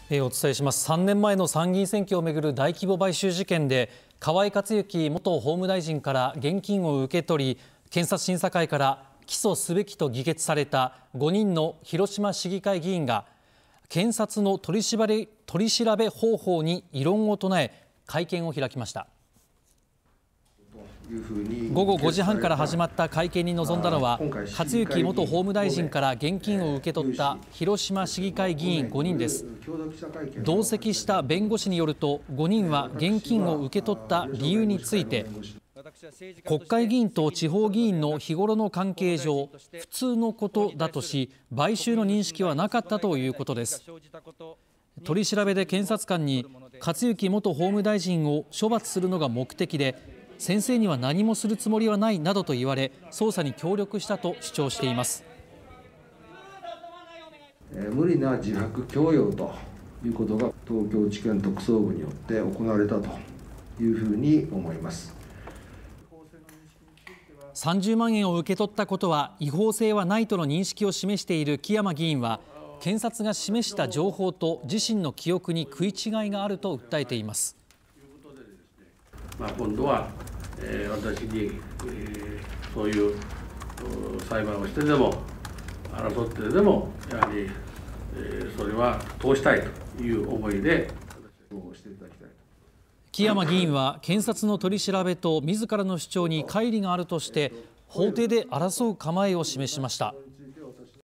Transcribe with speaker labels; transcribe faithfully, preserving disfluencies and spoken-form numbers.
Speaker 1: えー、お伝えします。さんねんまえの参議院選挙をめぐる大規模買収事件で、河井克行元法務大臣から現金を受け取り、検察審査会から起訴すべきと議決されたごにんの広島市議会議員が、検察の取り調べ、取り調べ方法に異論を唱え、会見を開きました。ごごごじはんから始まった会見に臨んだのは、克行元法務大臣から現金を受け取った広島市議会議員ごにんです。同席した弁護士によると、ごにんは現金を受け取った理由について、国会議員と地方議員の日頃の関係上、普通のことだとし、買収の認識はなかったということです。取り調べで検察官に、克行元法務大臣を処罰するのが目的で、先生には何もするつもりはないなどと言われ、捜査に協力したと主張しています。
Speaker 2: 無理な自白強要ということが東京地検特捜部によって行われたというふうに思います。
Speaker 1: さんじゅうまんえんを受け取ったことは違法性はないとの認識を示している木山議員は、検察が示した情報と自身の記憶に食い違いがあると訴えています。
Speaker 3: まあ、今度は、えー、私に、えー、そういう裁判をしてでも争ってでもやはり、えー、それは通したいという思いでしていただきたい。
Speaker 1: 木山議員は検察の取り調べと自らの主張に乖離があるとして、法廷で争う構えを示しました。